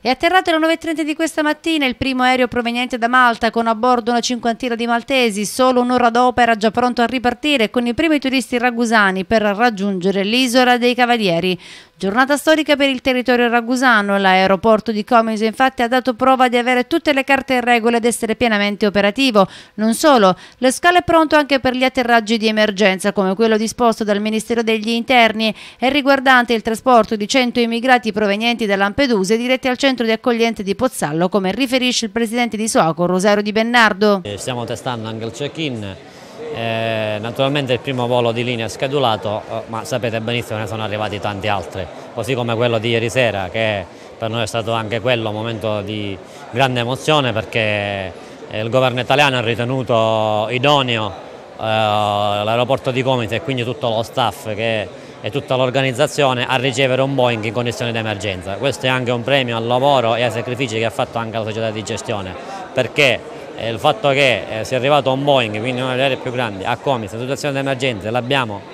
È atterrato alle 9:30 di questa mattina il primo aereo proveniente da Malta con a bordo una cinquantina di maltesi. Solo un'ora dopo era già pronto a ripartire con i primi turisti ragusani per raggiungere l'isola dei Cavalieri. Giornata storica per il territorio ragusano. L'aeroporto di Comiso infatti ha dato prova di avere tutte le carte in regola ed essere pienamente operativo. Non solo, lo scalo è pronto anche per gli atterraggi di emergenza come quello disposto dal Ministero degli Interni e riguardante il trasporto di 100 immigrati provenienti da Lampedusa diretti al centro di accoglienza di Pozzallo, come riferisce il presidente di Soaco, Rosario Di Bennardo. Stiamo testando anche il check-in. Naturalmente il primo volo di linea è schedulato, ma sapete benissimo che ne sono arrivati tanti altri, così come quello di ieri sera, che per noi è stato anche quello un momento di grande emozione, perché il governo italiano ha ritenuto idoneo l'aeroporto di Comiso e quindi tutto lo staff e tutta l'organizzazione a ricevere un Boeing in condizioni di emergenza. Questo è anche un premio al lavoro e ai sacrifici che ha fatto anche la società di gestione, perché il fatto che sia arrivato un Boeing, quindi uno degli aerei più grandi, a Comiso in situazione di emergenza, l'abbiamo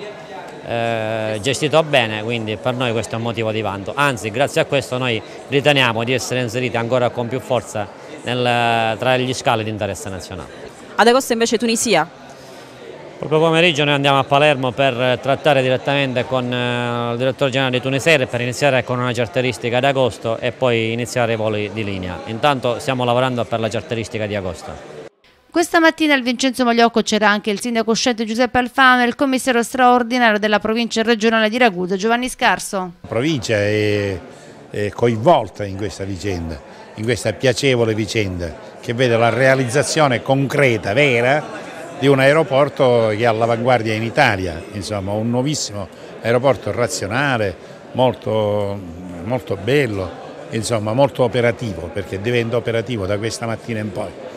gestito bene, quindi per noi questo è un motivo di vanto. Anzi, grazie a questo noi riteniamo di essere inseriti ancora con più forza tra gli scali di interesse nazionale. Ad agosto invece Tunisia? Proprio pomeriggio noi andiamo a Palermo per trattare direttamente con il direttore generale di Tunisair per iniziare con una charteristica ad agosto e poi iniziare i voli di linea. Intanto stiamo lavorando per la charteristica di agosto. Questa mattina al Vincenzo Mogliocco c'era anche il sindaco uscente Giuseppe Alfano e il commissario straordinario della provincia regionale di Ragusa, Giovanni Scarso. La provincia è coinvolta in questa vicenda, in questa piacevole vicenda che vede la realizzazione concreta, vera, di un aeroporto che è all'avanguardia in Italia, insomma un nuovissimo aeroporto razionale, molto bello, insomma molto operativo, perché diventa operativo da questa mattina in poi.